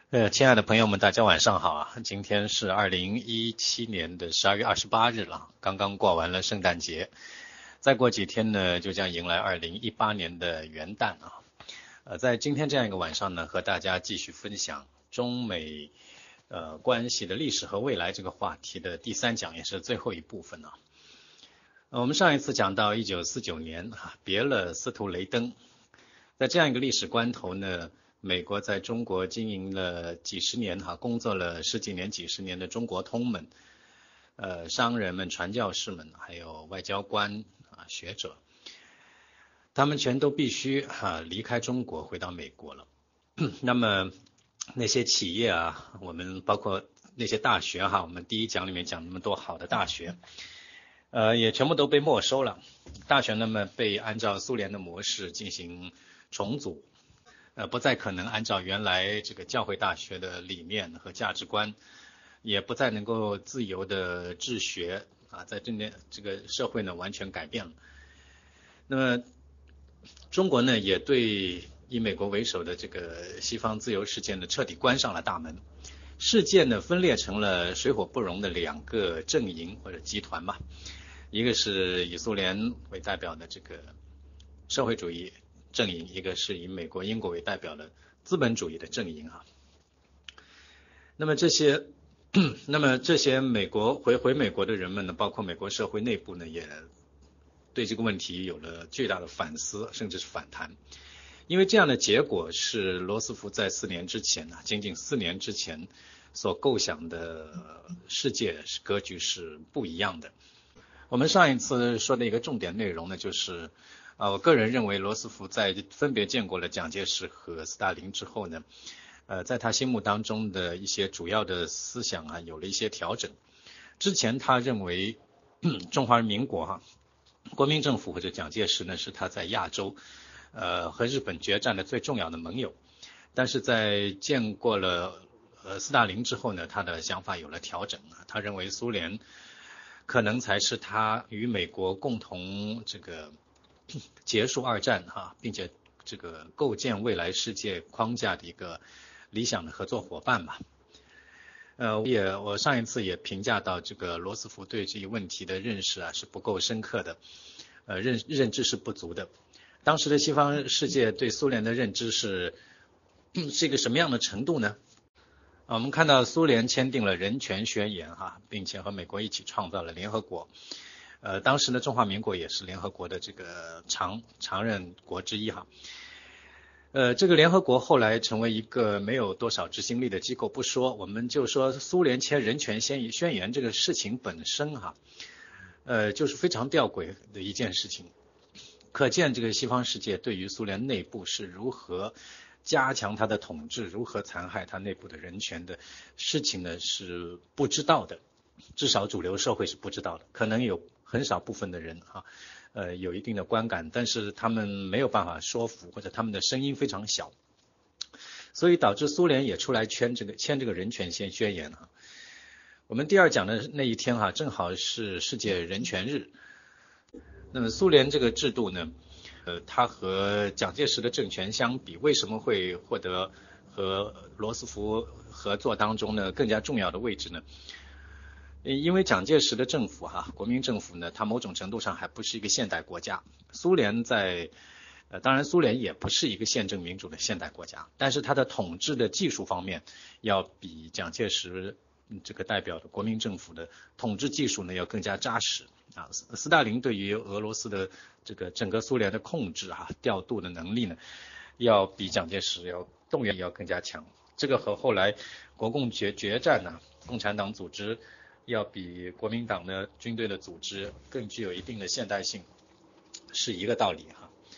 亲爱的朋友们，大家晚上好啊！今天是2017年的12月28日了，刚刚过完了圣诞节，再过几天呢，就将迎来2018年的元旦啊。在今天这样一个晚上呢，和大家继续分享中美关系的历史和未来这个话题的第三讲，也是最后一部分啊。我们上一次讲到1949年别了司徒雷登，在这样一个历史关头呢，美国在中国经营了几十年工作了十几年、几十年的中国通们、商人们、传教士们，还有外交官学者，他们全都必须离开中国，回到美国了。那么那些企业我们包括那些大学我们第一讲里面讲那么多好的大学，也全部都被没收了。大学那么被按照苏联的模式进行重组。不再可能按照原来这个教会大学的理念和价值观，也不再能够自由的治学在这个社会呢完全改变了。那么中国呢也对以美国为首的这个西方自由世界呢彻底关上了大门，世界呢分裂成了水火不容的两个阵营或者集团吧，一个是以苏联为代表的这个社会主义阵营，一个是以美国、英国为代表的资本主义的阵营那么这些美国回美国的人们呢，包括美国社会内部呢，也对这个问题有了巨大的反思，甚至是反弹。因为这样的结果是罗斯福在仅仅4年之前所构想的世界格局是不一样的。我们上一次说的一个重点内容呢，就是我个人认为罗斯福在分别见过了蒋介石和斯大林之后呢，在他心目当中的一些主要的思想有了一些调整。之前他认为中华人民国国民政府或者蒋介石呢是他在亚洲和日本决战的最重要的盟友，但是在见过了斯大林之后呢，他的想法有了调整他认为苏联可能才是他与美国共同这个结束二战并且这个构建未来世界框架的一个理想的合作伙伴吧。我上一次也评价到，这个罗斯福对这一问题的认识是不够深刻的，认知是不足的。当时的西方世界对苏联的认知是一个什么样的程度呢？我们看到苏联签订了人权宣言并且和美国一起创造了联合国。当时的中华民国也是联合国的这个常任国之一这个联合国后来成为一个没有多少执行力的机构不说，我们就说苏联签人权宣言这个事情本身就是非常吊诡的一件事情。可见这个西方世界对于苏联内部是如何加强它的统治，如何残害它内部的人权的事情呢是不知道的，至少主流社会是不知道的。可能有很少部分的人有一定的观感，但是他们没有办法说服，或者他们的声音非常小，所以导致苏联也出来签这个人权宣言我们第二讲的那一天正好是世界人权日。那么苏联这个制度呢，它和蒋介石的政权相比，为什么会获得和罗斯福合作当中呢更加重要的位置呢？因为蒋介石的政府国民政府呢，它某种程度上还不是一个现代国家。苏联当然苏联也不是一个宪政民主的现代国家，但是它的统治的技术方面要比蒋介石这个代表的国民政府的统治技术呢要更加扎实斯大林对于俄罗斯的这个整个苏联的控制调度的能力呢，要比蒋介石动员要更加强。这个和后来国共决战共产党组织要比国民党的军队的组织更具有一定的现代性，是一个道理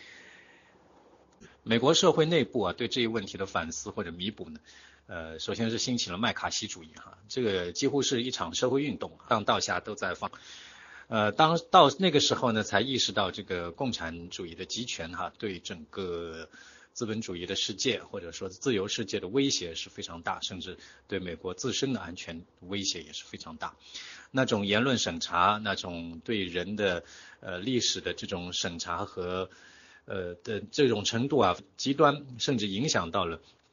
美国社会内部对这一问题的反思或者弥补呢，首先是兴起了麦卡锡主义这个几乎是一场社会运动，上到下都在放。到那个时候呢，才意识到这个共产主义的集权对整个资本主义的世界或者说自由世界的威胁是非常大，甚至对美国自身的安全威胁也是非常大。那种言论审查，那种对人的历史的这种审查和的这种程度极端，甚至影响到了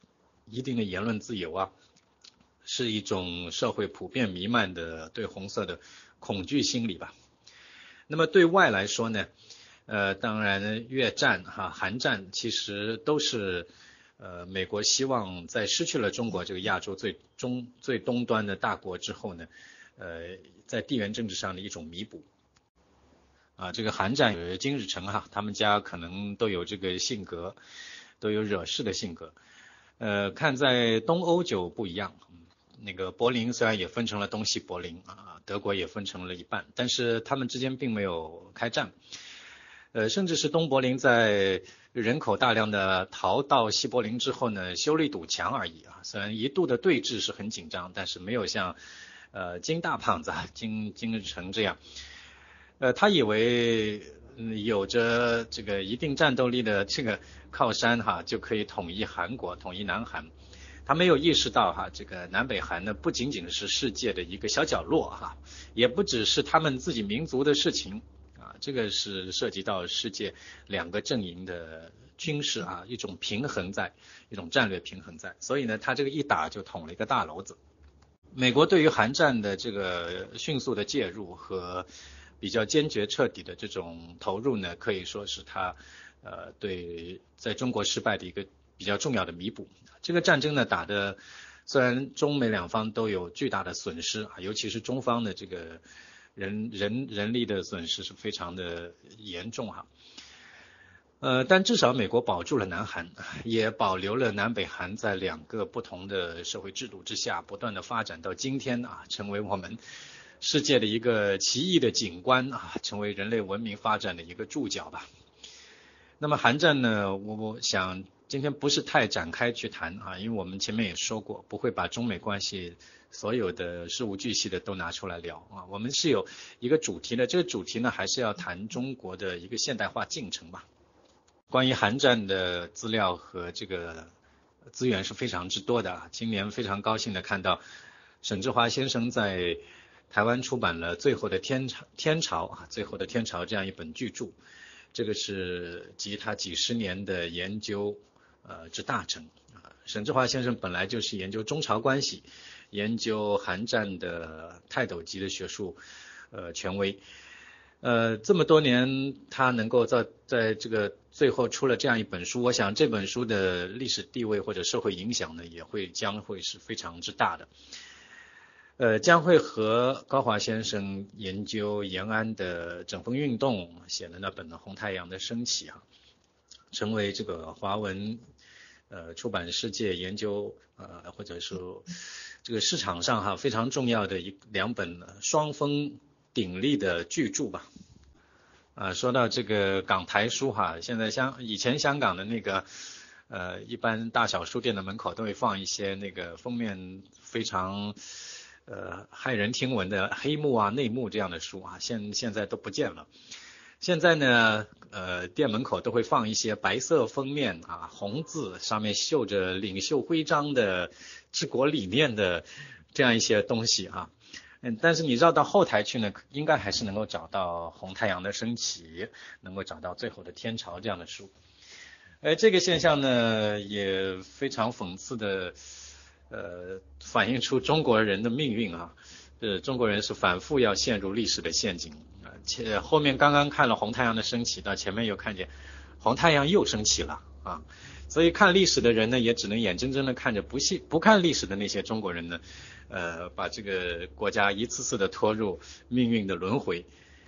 一定的言论自由啊，是一种社会普遍弥漫的对红色的恐惧心理吧。那么对外来说呢，当然越战韩战其实都是美国希望在失去了中国这个亚洲最东端的大国之后呢，在地缘政治上的一种弥补。这个韩战有金日成他们家可能都有这个性格，都有惹事的性格。看在东欧就不一样，那个柏林虽然也分成了东西柏林德国也分成了一半，但是他们之间并没有开战。甚至是东柏林在人口大量的逃到西柏林之后呢，修了一堵墙而已虽然一度的对峙是很紧张，但是没有像金大胖子金日成这样。他以为有着这个一定战斗力的这个靠山就可以统一韩国，统一南韩。他没有意识到这个南北韩呢不仅仅是世界的一个小角落也不只是他们自己民族的事情这个是涉及到世界两个阵营的军事一种平衡在，一种战略平衡在。所以呢，他这个一打就捅了一个大篓子。美国对于韩战的这个迅速的介入和比较坚决彻底的这种投入呢，可以说是他对在中国失败的一个比较重要的弥补。这个战争呢打的虽然中美两方都有巨大的损失尤其是中方的这个人力的损失是非常的严重但至少美国保住了南韩，也保留了南北韩在两个不同的社会制度之下不断的发展到今天成为我们世界的一个奇异的景观成为人类文明发展的一个注脚吧。那么韩战呢，我想今天不是太展开去谈因为我们前面也说过，不会把中美关系所有的事无巨细的都拿出来聊我们是有一个主题的，这个主题呢还是要谈中国的一个现代化进程吧。关于韩战的资料和这个资源是非常之多的今年非常高兴的看到沈志华先生在台湾出版了《最后的天朝》最后的天朝这样一本巨著，这个是集他几十年的研究之大成沈志华先生本来就是研究中朝关系，研究韩战的泰斗级的学术权威。这么多年他能够在这个最后出了这样一本书，我想这本书的历史地位或者社会影响呢将会是非常之大的。将会和高华先生研究延安的整风运动写的那本的红太阳的升起成为这个华文出版世界研究或者是这个市场上非常重要的两本双峰鼎立的巨著吧。说到这个港台书现在以前香港的那个一般大小书店的门口都会放一些那个封面非常骇人听闻的黑幕内幕这样的书现在都不见了。现在呢店门口都会放一些白色封面红字上面绣着领袖徽章的治国理念的这样一些东西但是你绕到后台去呢，应该还是能够找到红太阳的升起，能够找到最后的天朝这样的书。这个现象呢也非常讽刺的反映出中国人的命运中国人是反复要陷入历史的陷阱后面刚刚看了红太阳的升起，到前面又看见红太阳又升起了所以看历史的人呢也只能眼睁睁的看着不看历史的那些中国人呢把这个国家一次次的拖入命运的轮回。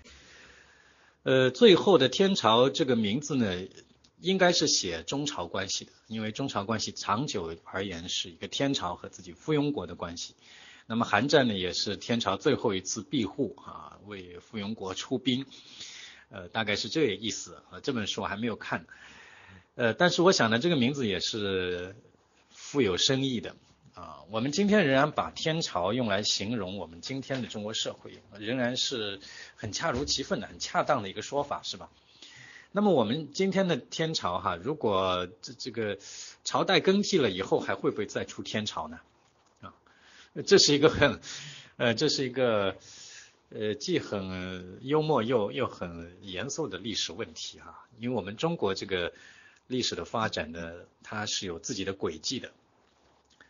最后的天朝这个名字呢应该是写中朝关系的，因为中朝关系长久而言是一个天朝和自己附庸国的关系。那么韩战呢也是天朝最后一次庇护为附庸国出兵大概是这个意思这本书我还没有看但是我想呢这个名字也是富有深意的我们今天仍然把天朝用来形容我们今天的中国社会，仍然是很恰如其分的很恰当的一个说法是吧。那么我们今天的天朝如果这个朝代更替了以后还会不会再出天朝呢这是一个既很幽默又很严肃的历史问题因为我们中国这个历史的发展呢它是有自己的轨迹的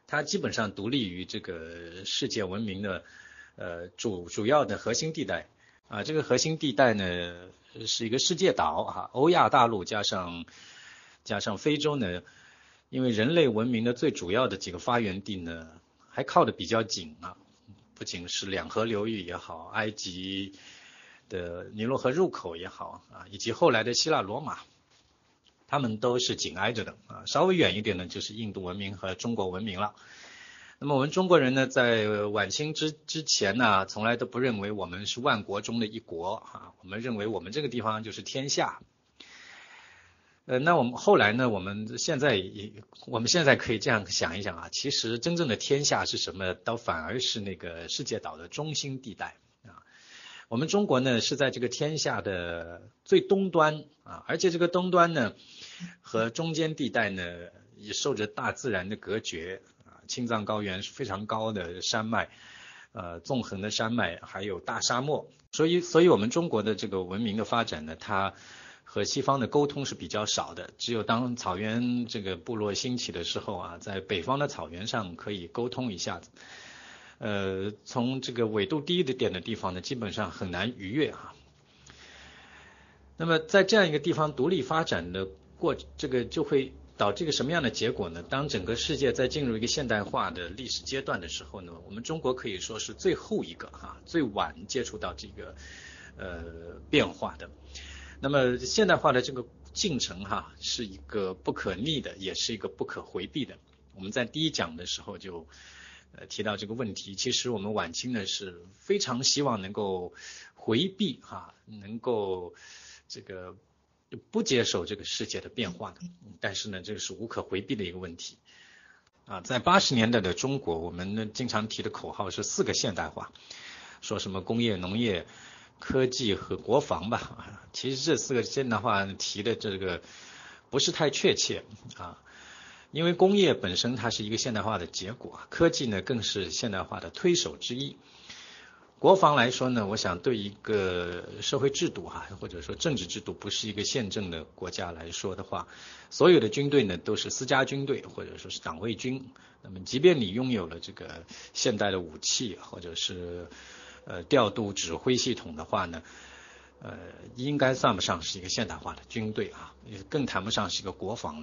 它基本上独立于这个世界文明的主要的核心地带啊。这个核心地带呢是一个世界岛啊，欧亚大陆加上非洲呢，因为人类文明的最主要的几个发源地呢还靠得比较紧啊，不仅是两河流域也好，埃及的尼罗河入口也好啊，以及后来的希腊罗马，他们都是紧挨着的啊。稍微远一点呢就是印度文明和中国文明了。那么我们中国人呢，在晚清之前呢，从来都不认为我们是万国中的一国啊，我们认为我们这个地方就是天下。那我们后来呢，我们现在可以这样想一想啊，其实真正的天下是什么？倒反而是那个世界岛的中心地带啊。我们中国呢是在这个天下的最东端啊，而且这个东端呢和中间地带呢也受着大自然的隔绝啊，青藏高原是非常高的山脉，纵横的山脉，还有大沙漠，所以我们中国的这个文明的发展呢，它和西方的沟通是比较少的，只有当草原这个部落兴起的时候啊，在北方的草原上可以沟通一下子。从这个纬度低一点的地方呢，基本上很难逾越啊。那么在这样一个地方独立发展的这个就会导致一个什么样的结果呢？当整个世界在进入一个现代化的历史阶段的时候呢，我们中国可以说是最后一个最晚接触到这个变化的。那么现代化的这个进程是一个不可逆的，也是一个不可回避的。我们在第一讲的时候就提到这个问题。其实我们晚清呢是非常希望能够回避能够这个不接受这个世界的变化的，但是呢这个是无可回避的一个问题啊。在80年代的中国，我们呢经常提的口号是4个现代化，说什么工业、农业、科技和国防吧。其实这4个现代化提的这个不是太确切啊，因为工业本身它是一个现代化的结果，科技呢更是现代化的推手之一。国防来说呢，我想对一个社会制度或者说政治制度不是一个宪政的国家来说的话，所有的军队呢都是私家军队或者说是党卫军。那么即便你拥有了这个现代的武器或者是调度指挥系统的话呢，应该算不上是一个现代化的军队更谈不上是一个国防了。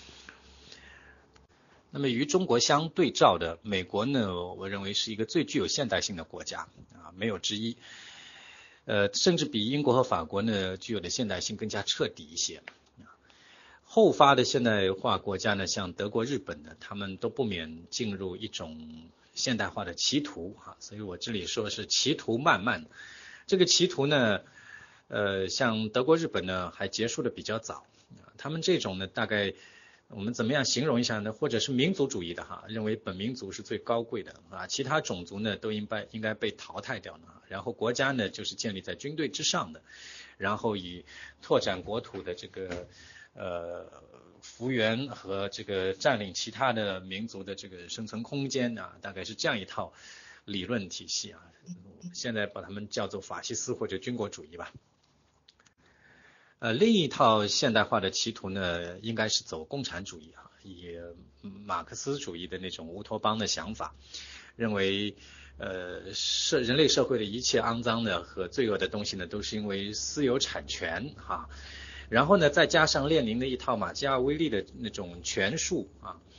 那么与中国相对照的美国呢，我认为是一个最具有现代性的国家没有之一。甚至比英国和法国呢具有的现代性更加彻底一些。后发的现代化国家呢，像德国、日本呢，他们都不免进入一种现代化的歧途所以我这里说是歧途漫漫。这个歧途呢，像德国、日本呢还结束的比较早。他们这种呢，大概我们怎么样形容一下呢？或者是民族主义的认为本民族是最高贵的其他种族呢都应该被淘汰掉然后国家呢就是建立在军队之上的，然后以拓展国土的这个幅员和这个占领其他的民族的这个生存空间大概是这样一套理论体系现在把它们叫做法西斯或者军国主义吧。另一套现代化的歧途呢，应该是走共产主义以马克思主义的那种乌托邦的想法，认为人类社会的一切肮脏的和罪恶的东西呢，都是因为私有产权然后呢，再加上列宁的一套马基雅维利的那种权术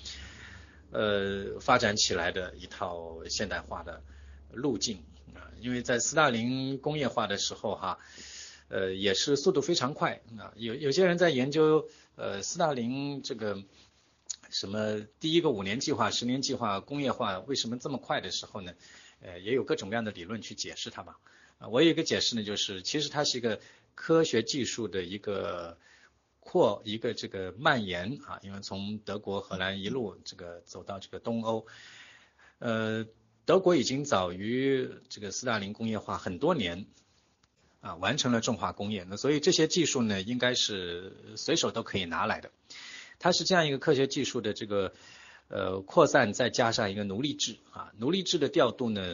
发展起来的一套现代化的路径因为在斯大林工业化的时候也是速度非常快有些人在研究斯大林这个什么第一个5年计划、10年计划工业化为什么这么快的时候呢，也有各种各样的理论去解释它吧。我有一个解释呢，就是其实它是一个科学技术的一个这个蔓延因为从德国、荷兰一路这个走到这个东欧，德国已经早于这个斯大林工业化很多年完成了重化工业，所以这些技术呢，应该是随手都可以拿来的。它是这样一个科学技术的这个扩散，再加上一个奴隶制奴隶制的调度呢，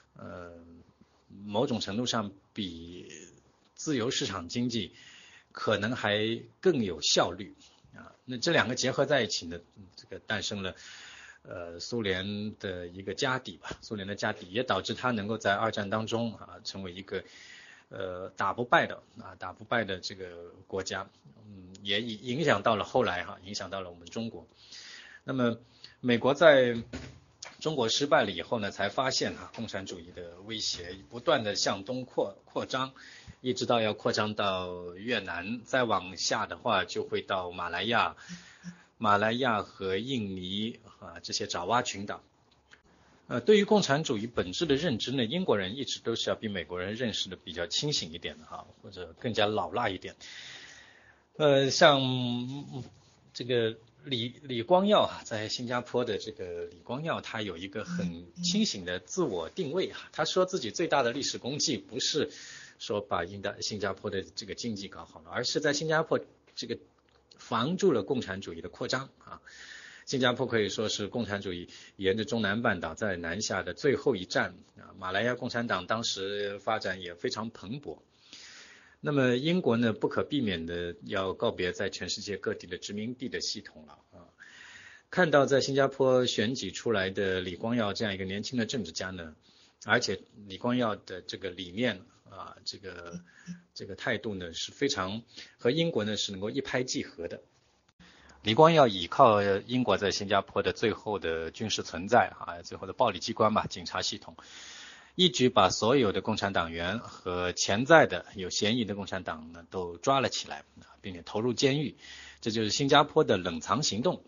某种程度上比自由市场经济可能还更有效率那这两个结合在一起呢，这个诞生了苏联的一个家底吧，苏联的家底也导致它能够在二战当中成为一个打不败的这个国家，也影响到了后来影响到了我们中国。那么美国在中国失败了以后呢，才发现共产主义的威胁不断的向东扩张，一直到要扩张到越南，再往下的话就会到马来亚和印尼这些爪哇群岛。对于共产主义本质的认知呢，英国人一直都是要比美国人认识的比较清醒一点的或者更加老辣一点。像这个李光耀在新加坡的这个李光耀，他有一个很清醒的自我定位他说自己最大的历史功绩不是说把新加坡的这个经济搞好了，而是在新加坡这个防住了共产主义的扩张新加坡可以说是共产主义沿着中南半岛在南下的最后一站马来亚共产党当时发展也非常蓬勃。那么英国呢，不可避免的要告别在全世界各地的殖民地的系统了看到在新加坡选举出来的李光耀这样一个年轻的政治家呢，而且李光耀的这个理念这个态度呢是非常和英国呢是能够一拍即合的。李光耀依靠英国在新加坡的最后的军事存在最后的暴力机关吧，警察系统，一举把所有的共产党员和潜在的有嫌疑的共产党呢都抓了起来并且投入监狱，这就是新加坡的冷藏行动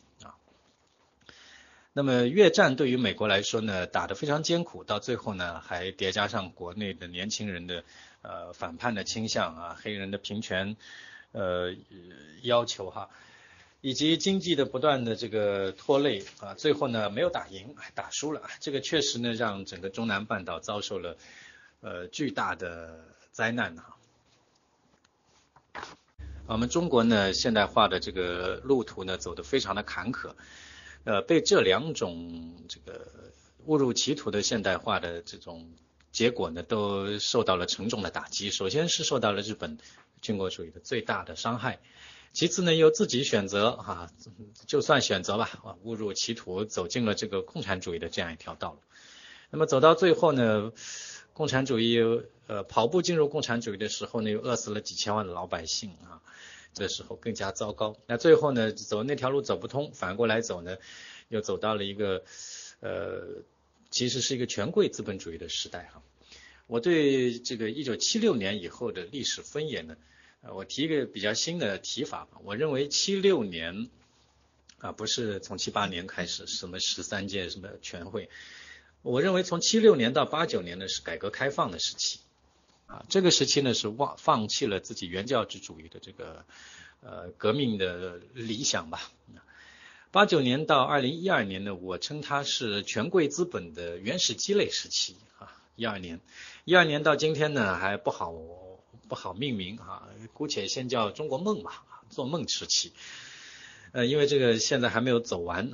那么越战对于美国来说呢，打得非常艰苦，到最后呢还叠加上国内的年轻人的反叛的倾向黑人的平权要求以及经济的不断的这个拖累最后呢没有打赢，打输了，这个确实呢让整个中南半岛遭受了巨大的灾难我们中国呢现代化的这个路途呢走得非常的坎坷，被这两种这个误入歧途的现代化的这种结果呢都受到了沉重的打击。首先是受到了日本军国主义的最大的伤害，其次呢又自己选择就算选择吧误入歧途，走进了这个共产主义的这样一条道路。那么走到最后呢，共产主义跑步进入共产主义的时候呢，又饿死了几千万的老百姓这时候更加糟糕。那最后呢走那条路走不通，反过来走呢又走到了一个其实是一个权贵资本主义的时代我对这个1976年以后的历史分野呢我提一个比较新的提法我认为76年不是从78年开始什么13届什么全会，我认为从76年到89年呢是改革开放的时期这个时期呢是放弃了自己原教旨主义的这个革命的理想吧。89年到2012年呢，我称它是权贵资本的原始积累时期12年到今天呢还不好命名姑且先叫中国梦吧，做梦时期。因为这个现在还没有走完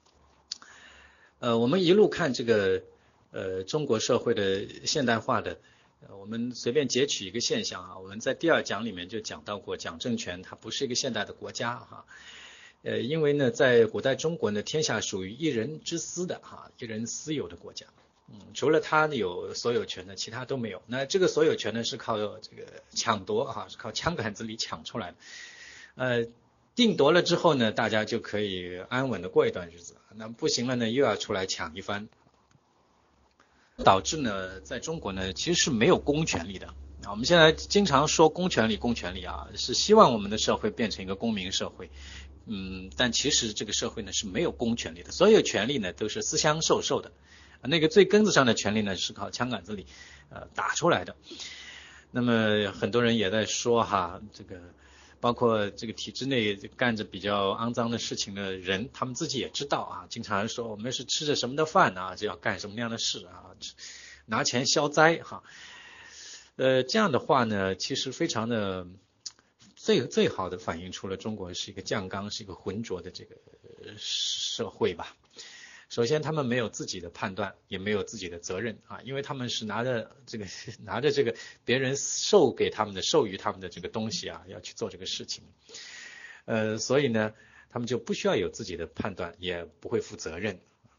我们一路看这个中国社会的现代化的我们随便截取一个现象我们在第2讲里面就讲到过，蒋政权它不是一个现代的国家因为呢在古代中国呢，天下属于一人之私的一人私有的国家除了他有所有权的，其他都没有。那这个所有权呢是靠这个抢夺是靠枪杆子里抢出来的定夺了之后呢，大家就可以安稳的过一段日子，那不行了呢又要出来抢一番，导致呢在中国呢其实是没有公权力的我们现在经常说公权力是希望我们的社会变成一个公民社会但其实这个社会呢是没有公权力的，所有权力呢都是私相授受的那个最根子上的权力呢是靠枪杆子里打出来的。那么很多人也在说这个包括这个体制内干着比较肮脏的事情的人，他们自己也知道经常说我们是吃着什么的饭就要干什么样的事拿钱消灾这样的话呢其实非常的最好的反映出了中国是一个酱缸，是一个浑浊的这个社会吧。首先他们没有自己的判断，也没有自己的责任因为他们是拿着这个别人授予他们的这个东西要去做这个事情所以呢他们就不需要有自己的判断，也不会负责任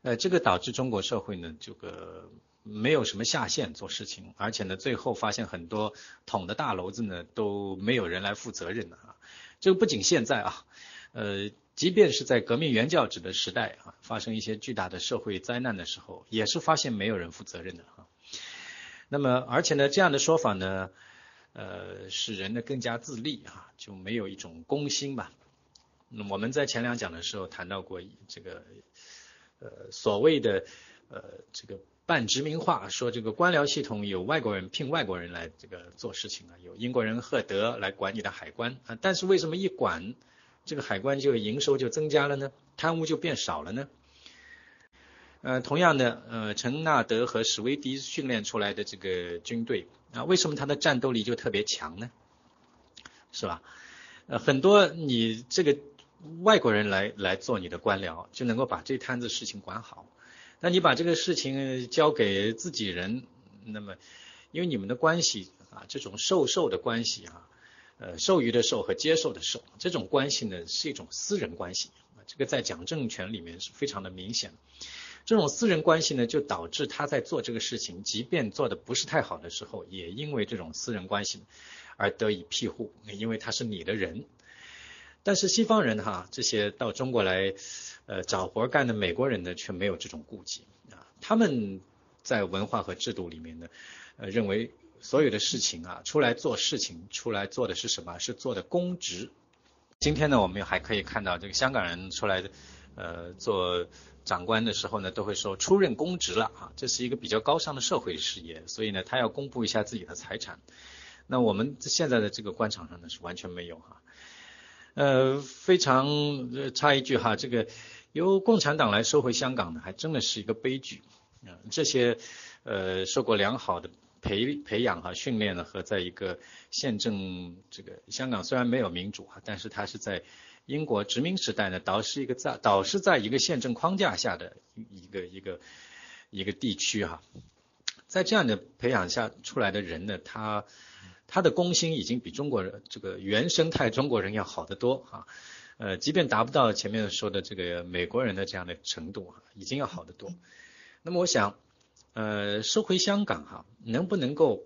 这个导致中国社会呢，这个没有什么下限做事情，而且呢，最后发现很多捅的大篓子呢都没有人来负责任的啊。这个不仅现在啊，即便是在革命原教旨的时代啊，发生一些巨大的社会灾难的时候，也是发现没有人负责任的啊。那么，而且呢，这样的说法呢，使人呢更加自利啊，就没有一种公心吧。那我们在前两讲的时候谈到过这个所谓的这个半殖民化，说这个官僚系统有外国人聘外国人来这个做事情啊，有英国人赫德来管你的海关啊，但是为什么一管这个海关就营收就增加了呢？贪污就变少了呢？同样的，陈纳德和史威迪训练出来的这个军队啊，为什么他的战斗力就特别强呢？是吧？很多你这个外国人来做你的官僚，就能够把这摊子事情管好。那你把这个事情交给自己人，那么因为你们的关系啊，这种授的关系啊，授予的授和接受的受，这种关系呢是一种私人关系啊，这个在讲政权里面是非常的明显。这种私人关系呢，就导致他在做这个事情，即便做的不是太好的时候，也因为这种私人关系而得以庇护，因为他是你的人。但是西方人哈，这些到中国来找活干的美国人呢，却没有这种顾忌啊。他们在文化和制度里面呢，认为所有的事情啊，出来做事情，出来做的是什么？是做的公职。今天呢，我们还可以看到这个香港人出来做长官的时候呢，都会说出任公职了啊，这是一个比较高尚的社会事业，所以呢，他要公布一下自己的财产。那我们现在的这个官场上呢，是完全没有哈。非常插一句哈，这个由共产党来收回香港呢，还真的是一个悲剧。这些受过良好的培养和训练呢，和在一个宪政这个香港虽然没有民主但是它是在英国殖民时代呢，倒是在一个宪政框架下的一个地区哈，在这样的培养下出来的人呢，他的公心已经比中国人这个原生态中国人要好得多啊，即便达不到前面说的这个美国人的这样的程度已经要好得多。那么我想，收回香港哈，能不能够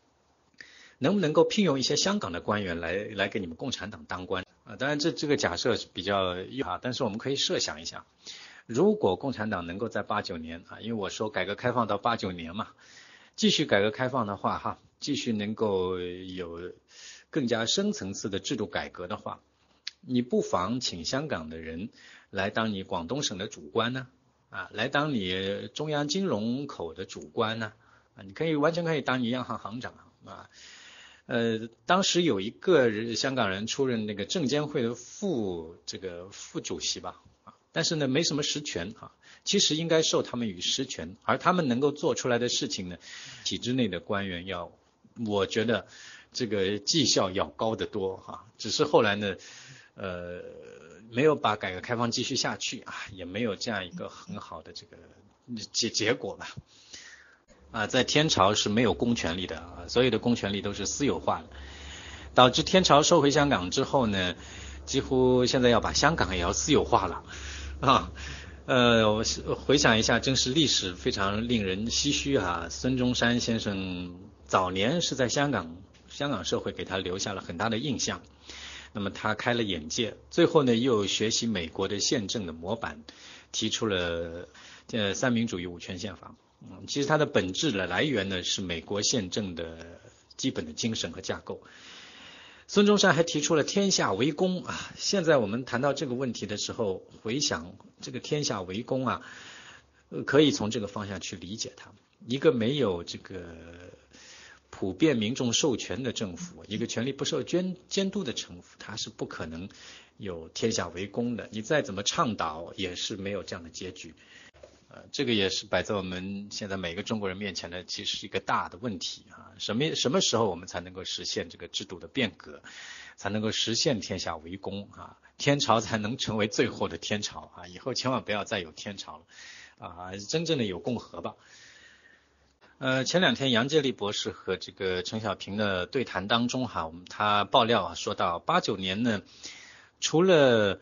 聘用一些香港的官员来给你们共产党当官啊？当然这个假设是比较但是我们可以设想一下，如果共产党能够在89年啊，因为我说改革开放到89年嘛，继续改革开放的话哈，继续能够有更加深层次的制度改革的话，你不妨请香港的人来当你广东省的主官呢，来当你中央金融口的主官呢，你完全可以当你央行行长啊。当时有一个香港人出任那个证监会的副主席吧，但是呢没什么实权其实应该授他们以实权，而他们能够做出来的事情呢，体制内的官员我觉得这个绩效要高得多只是后来呢没有把改革开放继续下去也没有这样一个很好的这个结果吧在天朝是没有公权力的所有的公权力都是私有化的，导致天朝收回香港之后呢，几乎现在要把香港也要私有化了我回想一下，真是历史非常令人唏嘘孙中山先生早年是在香港社会给他留下了很大的印象，那么他开了眼界，最后呢又学习美国的宪政的模板，提出了三民主义五权宪法。其实它的本质的来源呢是美国宪政的基本的精神和架构。孙中山还提出了天下为公现在我们谈到这个问题的时候，回想这个天下为公可以从这个方向去理解它。一个没有这个普遍民众授权的政府，一个权力不受监督的政府，它是不可能有天下为公的。你再怎么倡导，也是没有这样的结局。这个也是摆在我们现在每个中国人面前的，其实是一个大的问题什么时候我们才能够实现这个制度的变革，才能够实现天下为公天朝才能成为最后的天朝以后千万不要再有天朝了真正的有共和吧。前两天杨介立博士和这个陈小平的对谈当中他爆料说到89年呢，除了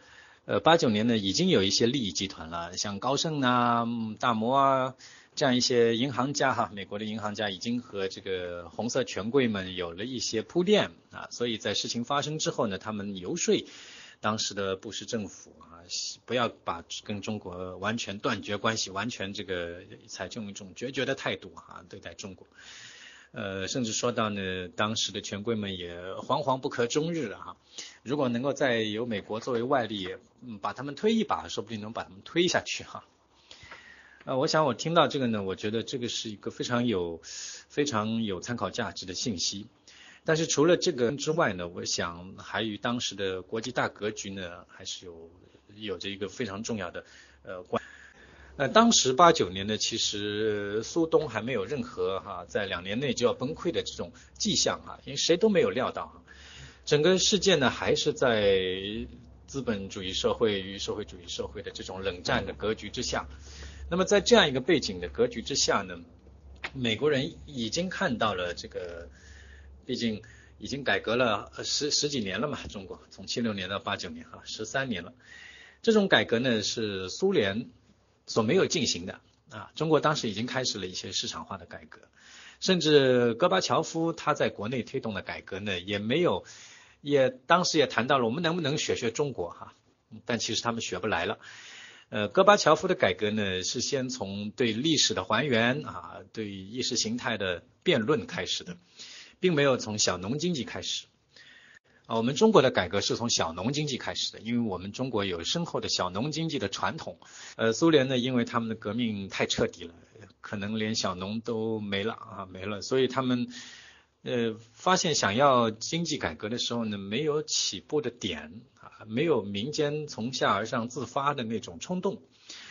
89年呢已经有一些利益集团了，像高盛啊、大摩啊这样一些银行家哈，美国的银行家已经和这个红色权贵们有了一些铺垫啊，所以在事情发生之后呢，他们游说当时的布什政府啊，不要把跟中国完全断绝关系，完全这个采用一种决绝的态度啊对待中国。甚至说到呢，当时的权贵们也惶惶不可终日啊。如果能够再由美国作为外力，把他们推一把，说不定能把他们推下去哈。我想我听到这个呢，我觉得这个是一个非常有参考价值的信息。但是除了这个之外呢，我想还与当时的国际大格局呢，还是有着一个非常重要的关。当时89年呢，其实苏东还没有任何在2年内就要崩溃的这种迹象因为谁都没有料到整个世界呢还是在资本主义社会与社会主义社会的这种冷战的格局之下。那么在这样一个背景的格局之下呢，美国人已经看到了这个，毕竟已经改革了十几年了嘛，中国从76年到89年13年了。这种改革呢是苏联所没有进行的中国当时已经开始了一些市场化的改革，甚至戈巴乔夫他在国内推动的改革呢当时也谈到了我们能不能学中国但其实他们学不来了。戈巴乔夫的改革呢是先从对历史的还原对意识形态的辩论开始的，并没有从小农经济开始。我们中国的改革是从小农经济开始的，因为我们中国有深厚的小农经济的传统。苏联呢，因为他们的革命太彻底了，可能连小农都没了，所以他们发现想要经济改革的时候呢，没有起步的点没有民间从下而上自发的那种冲动。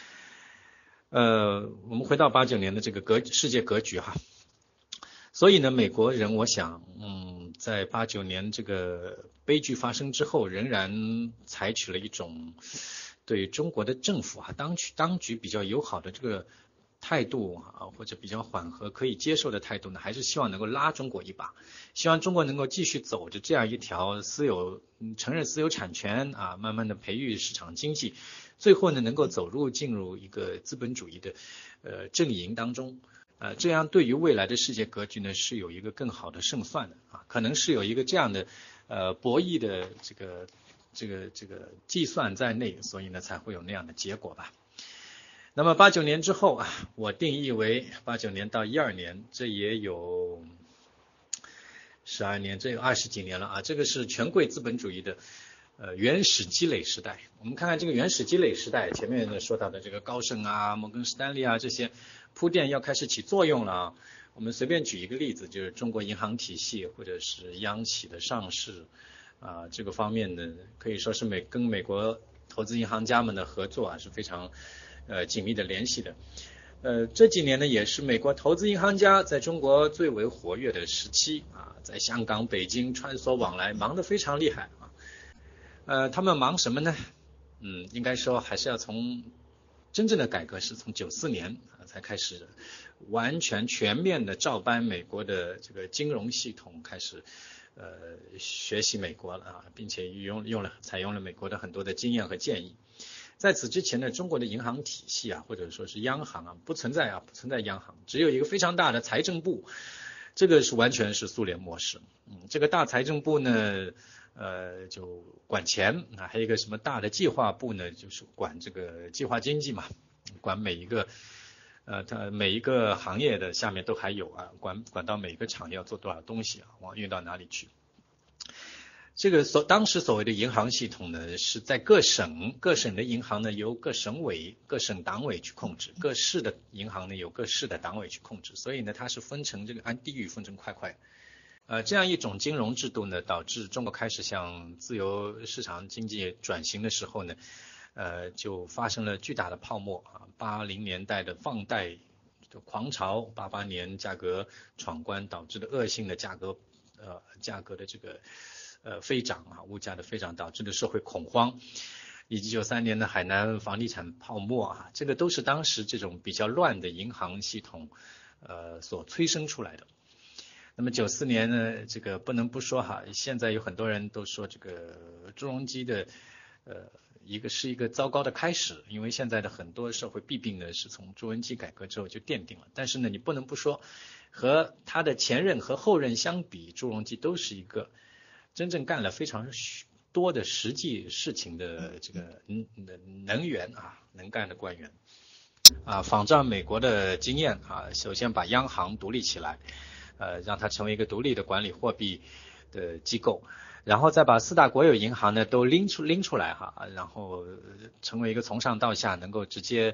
我们回到89年的这个世界格局所以呢，美国人我想在89年这个悲剧发生之后，仍然采取了一种对中国的政府当局比较友好的这个态度或者比较缓和可以接受的态度呢，还是希望能够拉中国一把，希望中国能够继续走着这样一条承认私有产权慢慢的培育市场经济，最后呢能够进入一个资本主义的阵营当中。这样对于未来的世界格局呢是有一个更好的胜算的可能是有一个这样的博弈的这个计算在内，所以呢才会有那样的结果吧。那么89年之后我定义为89年到12年，这也有12年，这有20几年了这个是权贵资本主义的原始积累时代。我们看看这个原始积累时代，前面说到的这个高盛摩根士丹利这些铺垫要开始起作用了。我们随便举一个例子，就是中国银行体系或者是央企的上市这个方面呢，可以说是跟美国投资银行家们的合作是非常紧密的联系的。这几年呢也是美国投资银行家在中国最为活跃的时期在香港、北京穿梭往来，忙得非常厉害他们忙什么呢？应该说还是要从真正的改革是从94年才开始完全全面的照搬美国的这个金融系统，开始学习美国了并且采用了美国的很多的经验和建议。在此之前呢，中国的银行体系或者说是央行不存在央行，只有一个非常大的财政部，这个是完全是苏联模式。这个大财政部呢就管钱还有一个什么大的计划部呢，就是管这个计划经济嘛，管每一个它每一个行业的下面都还有管到每一个厂要做多少东西运到哪里去。这个当时所谓的银行系统呢，是在各省的银行呢由各省党委去控制，各市的银行呢由各市的党委去控制，所以呢它是分成这个按地域分成块块。这样一种金融制度呢，导致中国开始向自由市场经济转型的时候呢，就发生了巨大的泡沫80年代的放贷的狂潮，88年价格闯关导致的恶性的价格的这个飞涨物价的飞涨导致的社会恐慌，以及93年的海南房地产泡沫这个都是当时这种比较乱的银行系统所催生出来的。那么94年呢，这个不能不说现在有很多人都说这个朱镕基的是一个糟糕的开始，因为现在的很多社会弊病呢是从朱镕基改革之后就奠定了。但是呢，你不能不说，和他的前任和后任相比，朱镕基都是一个真正干了非常多的实际事情的这个能干的官员仿照美国的经验首先把央行独立起来，让它成为一个独立的管理货币的机构，然后再把4大国有银行呢都拎出来然后成为一个从上到下能够直接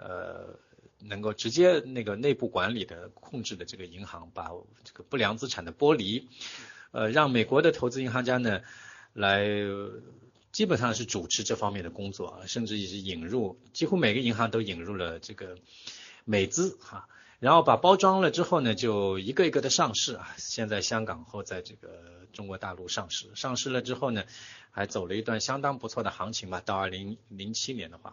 那个内部管理的控制的这个银行，把这个不良资产的剥离，让美国的投资银行家呢来基本上是主持这方面的工作，甚至也是几乎每个银行都引入了这个美资然后把包装了之后呢，就一个一个的上市先在香港后在这个中国大陆上市了之后呢，还走了一段相当不错的行情吧。到2007年的话，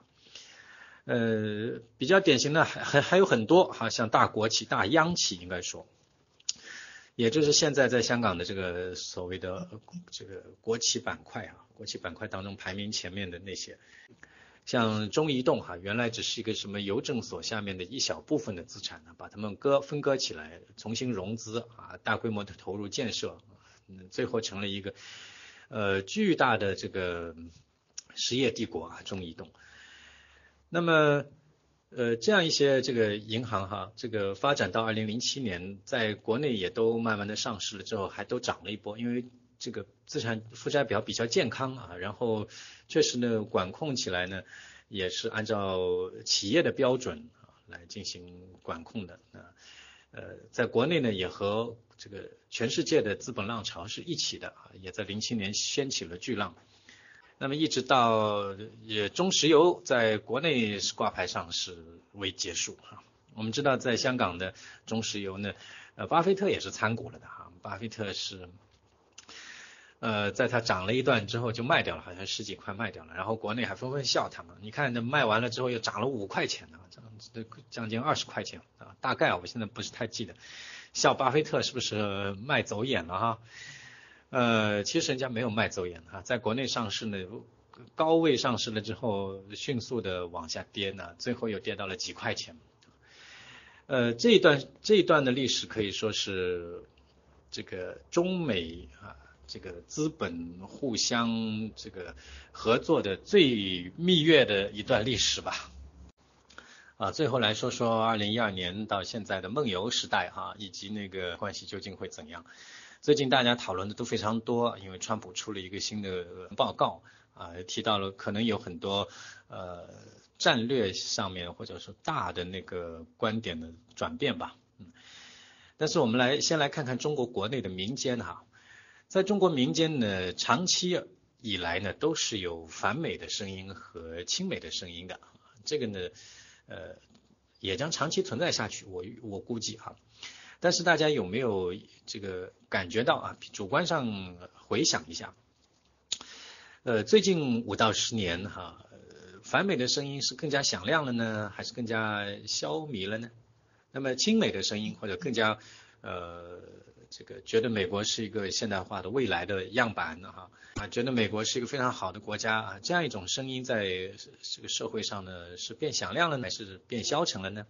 比较典型的还有很多像大国企、大央企应该说，也就是现在在香港的这个所谓的这个国企板块国企板块当中排名前面的那些。像中移动原来只是一个什么邮政所下面的一小部分的资产把它们分割起来，重新融资大规模的投入建设，最后成了一个巨大的这个实业帝国中移动。那么这样一些这个银行这个发展到2007年，在国内也都慢慢的上市了之后，还都涨了一波，因为这个资产负债表比较健康然后确实呢管控起来呢也是按照企业的标准来进行管控的。在国内呢也和这个全世界的资本浪潮是一起的也在07年掀起了巨浪。那么一直到中石油在国内是挂牌上市为结束我们知道在香港的中石油呢巴菲特也是参股了的巴菲特是在它涨了一段之后就卖掉了，好像10几块卖掉了，然后国内还纷纷笑他们，你看那卖完了之后又涨了5块钱呢，这样子将近20块钱大概我现在不是太记得，笑巴菲特是不是卖走眼了其实人家没有卖走眼在国内上市呢，高位上市了之后迅速的往下跌呢，最后又跌到了几块钱。这一段的历史可以说是这个中美这个资本互相这个合作的最蜜月的一段历史吧。最后来说说2012年到现在的梦游时代以及那个关系究竟会怎样。最近大家讨论的都非常多，因为川普出了一个新的报告提到了可能有很多战略上面或者说大的那个观点的转变吧。但是我们先来看看中国国内的民间在中国民间呢，长期以来呢都是有反美的声音和亲美的声音的，这个呢也将长期存在下去，我估计但是大家有没有这个感觉到主观上回想一下，最近5到10年反美的声音是更加响亮了呢，还是更加消弭了呢？那么亲美的声音或者更加这个觉得美国是一个现代化的未来的样板觉得美国是一个非常好的国家这样一种声音在这个社会上呢是变响亮了还是变消沉了呢？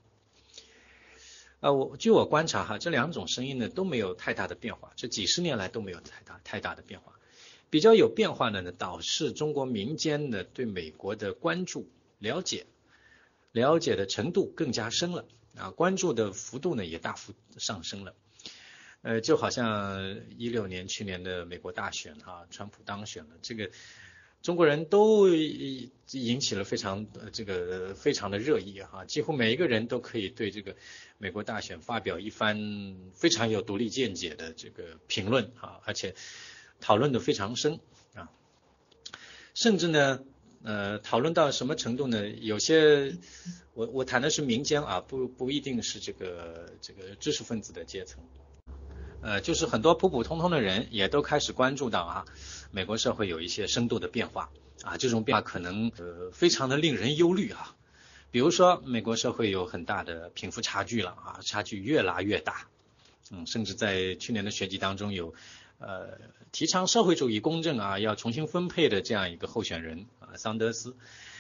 据我观察这两种声音呢都没有太大的变化，这几十年来都没有太大的变化。比较有变化的呢，倒是中国民间呢对美国的关注、了解的程度更加深了关注的幅度呢也大幅上升了。就好像16年去年的美国大选川普当选了，这个中国人都引起了非常的热议几乎每一个人都可以对这个美国大选发表一番非常有独立见解的这个评论而且讨论的非常深甚至呢讨论到什么程度呢？有些我谈的是民间不一定是这个知识分子的阶层。就是很多普普通通的人也都开始关注到美国社会有一些深度的变化这种变化可能非常的令人忧虑比如说美国社会有很大的贫富差距了差距越拉越大甚至在去年的选举当中有提倡社会主义公正啊，要重新分配的这样一个候选人啊，桑德斯。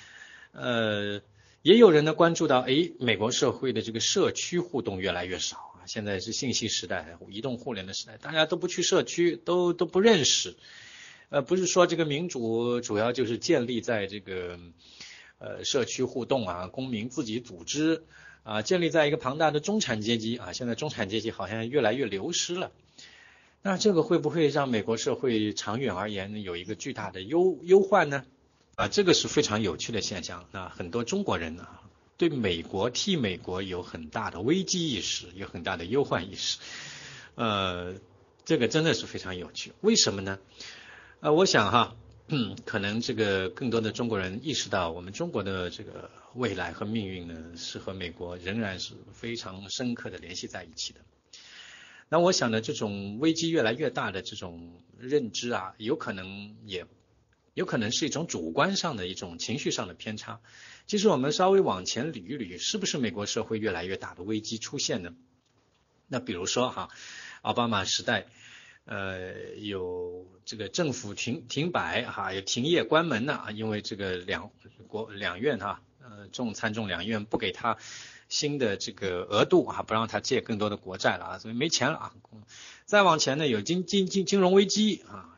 也有人呢关注到，美国社会的这个社区互动越来越少啊，现在是信息时代，移动互联的时代，大家都不去社区，都不认识。不是说这个民主主要就是建立在这个社区互动啊，公民自己组织啊，建立在一个庞大的中产阶级啊，现在中产阶级好像越来越流失了。那这个会不会让美国社会长远而言有一个巨大的忧患呢？这个是非常有趣的现象。那很多中国人啊，对替美国有很大的危机意识，有很大的忧患意识。这个真的是非常有趣。为什么呢？我想可能这个更多的中国人意识到，我们中国的这个未来和命运呢，是和美国仍然是非常深刻的联系在一起的。那我想呢，这种危机越来越大的这种认知啊，有可能是一种主观上的一种情绪上的偏差。其实我们稍微往前捋一捋，是不是美国社会越来越大的危机出现呢？那比如说奥巴马时代，有这个政府停摆有停业关门呢因为这个两院参众两院不给他新的这个额度不让他借更多的国债了所以没钱了再往前呢，有金融危机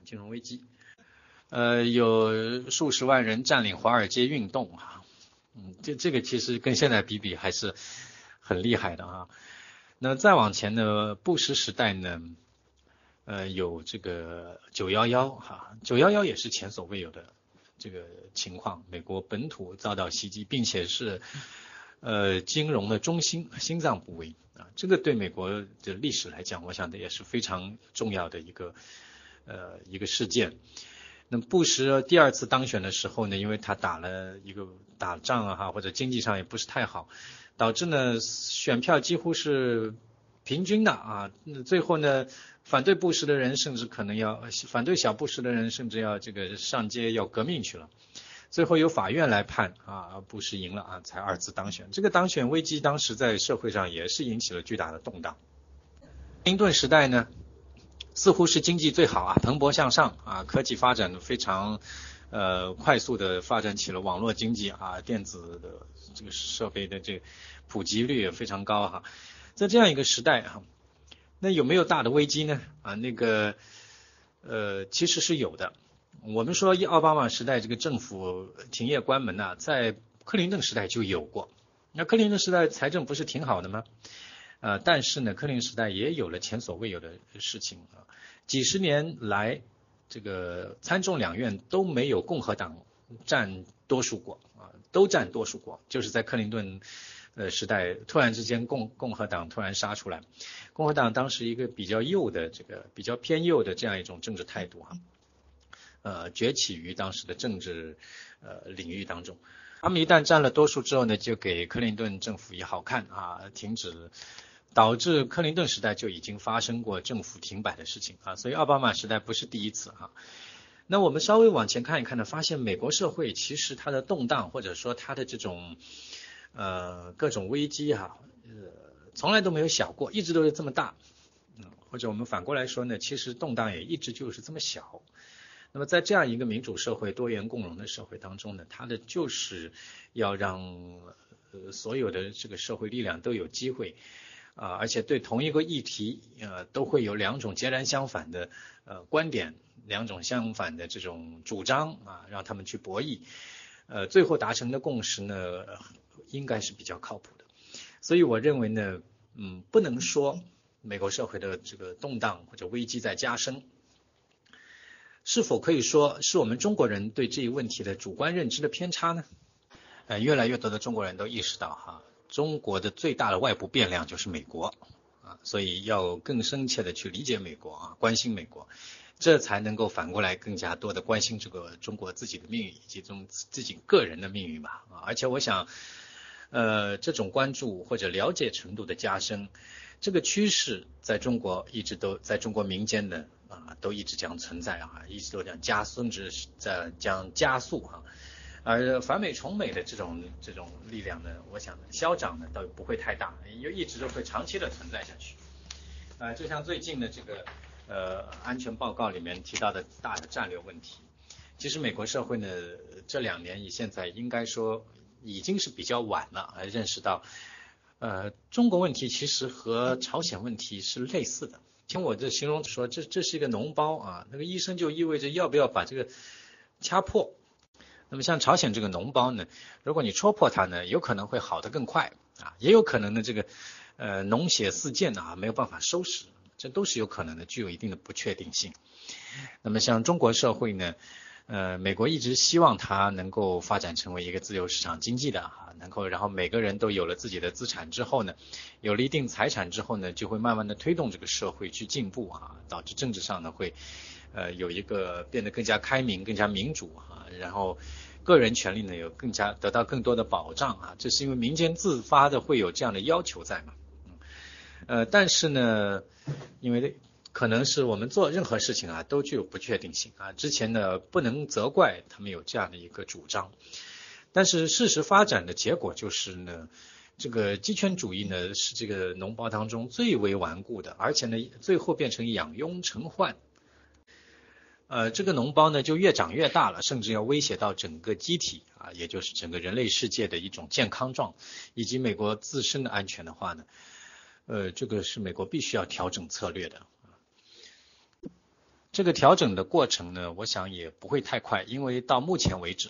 有数十万人占领华尔街运动这个其实跟现在比还是很厉害的那再往前呢，布什时代呢，有这个911也是前所未有的这个情况，美国本土遭到袭击，并且是金融的中心心脏部位这个对美国的历史来讲，我想的也是非常重要的一个事件。那布什第二次当选的时候呢，因为他打仗或者经济上也不是太好，导致呢选票几乎是平均的最后呢反对布什的人甚至可能反对小布什的人甚至要这个上街要革命去了。最后由法院来判布什赢了才二次当选。这个当选危机当时在社会上也是引起了巨大的动荡。克林顿时代呢，似乎是经济最好蓬勃向上科技发展非常快速的发展起了网络经济电子的这个设备的这个普及率也非常高在这样一个时代那有没有大的危机呢其实是有的。我们说奥巴马时代这个政府停业关门在克林顿时代就有过。那克林顿时代财政不是挺好的吗？但是呢，克林顿时代也有了前所未有的事情几十年来，这个参众两院都没有共和党占多数国都占多数国，就是在克林顿时代突然之间共和党突然杀出来。共和党当时一个比较偏右的这样一种政治态度崛起于当时的政治领域当中。他们一旦占了多数之后呢，就给克林顿政府也好看停止，导致克林顿时代就已经发生过政府停摆的事情所以奥巴马时代不是第一次那我们稍微往前看一看呢，发现美国社会其实它的动荡或者说它的这种各种危机从来都没有小过，一直都是这么大或者我们反过来说呢，其实动荡也一直就是这么小。那么在这样一个民主社会、多元共荣的社会当中呢，它的就是要让所有的这个社会力量都有机会而且对同一个议题都会有两种截然相反的观点，两种相反的这种主张让他们去博弈最后达成的共识呢应该是比较靠谱的。所以我认为呢不能说美国社会的这个动荡或者危机在加深，是否可以说是我们中国人对这一问题的主观认知的偏差呢？越来越多的中国人都意识到中国的最大的外部变量就是美国所以要更深切的去理解美国关心美国，这才能够反过来更加多的关心这个中国自己的命运以及自己个人的命运吧而且我想这种关注或者了解程度的加深，这个趋势在中国一直都在中国民间的都一直将存在一直都将甚至将加速而反美崇美的这种力量呢，我想消长呢倒不会太大，一直都会长期的存在下去就像最近的这个安全报告里面提到的大的战略问题。其实美国社会呢，这2年现在应该说已经是比较晚了，认识到，中国问题其实和朝鲜问题是类似的。听我这形容说，这是一个脓包啊，那个医生就意味着要不要把这个掐破。那么像朝鲜这个脓包呢，如果你戳破它呢，有可能会好得更快啊，也有可能呢这个脓血四溅啊，没有办法收拾，这都是有可能的，具有一定的不确定性。那么像中国社会呢，美国一直希望它能够发展成为一个自由市场经济的啊，然后每个人都有了自己的资产之后呢，有了一定财产之后呢，就会慢慢的推动这个社会去进步啊，导致政治上呢会有一个变得更加开明、更加民主啊，然后个人权利呢有得到更多的保障啊，这是因为民间自发的会有这样的要求在嘛。但是呢，因为可能是我们做任何事情啊都具有不确定性啊，之前呢不能责怪他们有这样的一个主张，但是事实发展的结果就是呢，这个极权主义呢是这个脓包当中最为顽固的，而且呢最后变成养痈成患。这个脓包呢就越长越大了，甚至要威胁到整个机体啊，也就是整个人类世界的一种健康状，以及美国自身的安全的话呢，这个是美国必须要调整策略的。这个调整的过程呢，我想也不会太快，因为到目前为止，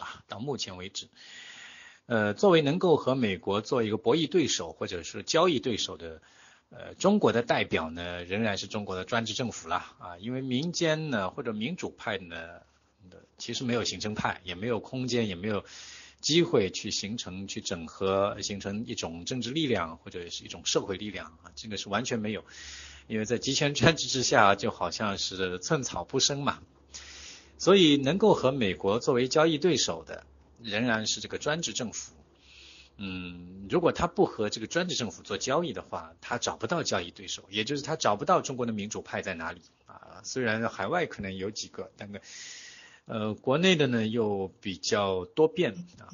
作为能够和美国做一个博弈对手或者是交易对手的中国的代表呢，仍然是中国的专制政府啦啊，因为民间呢或者民主派呢，其实没有形成派，也没有空间，也没有机会去去整合，形成一种政治力量或者是一种社会力量啊，这个是完全没有，因为在集权专制之下，就好像是寸草不生嘛，所以能够和美国作为交易对手的，仍然是这个专制政府。如果他不和这个专制政府做交易的话，他找不到交易对手，也就是他找不到中国的民主派在哪里啊。虽然海外可能有几个，但国内的呢又比较多变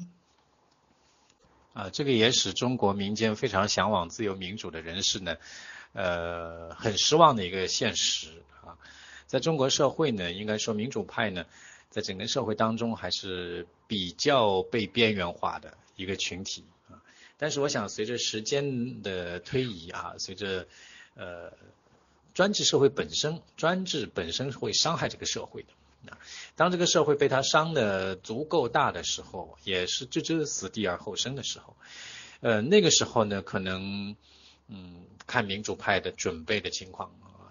啊，这个也使中国民间非常向往自由民主的人士呢，很失望的一个现实啊。在中国社会呢，应该说民主派呢，在整个社会当中还是比较被边缘化的一个群体啊。但是我想随着时间的推移啊，随着专制本身会伤害这个社会的。当这个社会被它伤得足够大的时候，也是置死地而后生的时候，那个时候呢，可能看民主派的准备的情况，